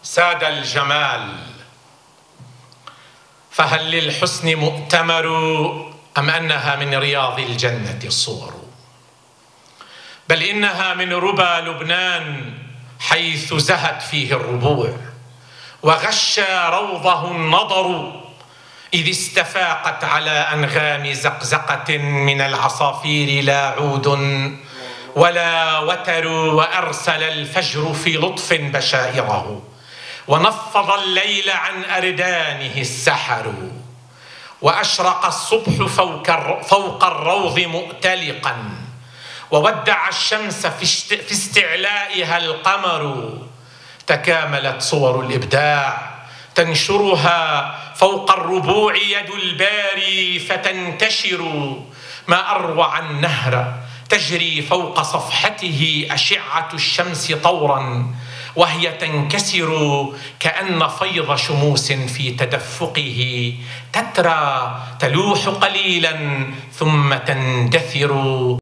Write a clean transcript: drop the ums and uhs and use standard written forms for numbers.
ساد الجمال، فهل للحسن مؤتمر أم أنها من رياض الجنة الصور؟ بل إنها من ربى لبنان حيث زهت فيه الربوع، وغشى روضه النضر إذ استفاقت على أنغام زقزقة من العصافير لا عود ولا وتر، وأرسل الفجر في لطف بشائره، ونفض الليل عن أردانه السحر، وأشرق الصبح فوق الروض مؤتلقا، وودع الشمس في استعلائها القمر. تكاملت صور الإبداع تنشرها فوق الربوع يد الباري فتنتشر، ما أروع النهر تجري فوق صفحته أشعة الشمس طورا، وهي تنكسر كأن فيض شموس في تدفقه، تترى تلوح قليلا ثم تندثر.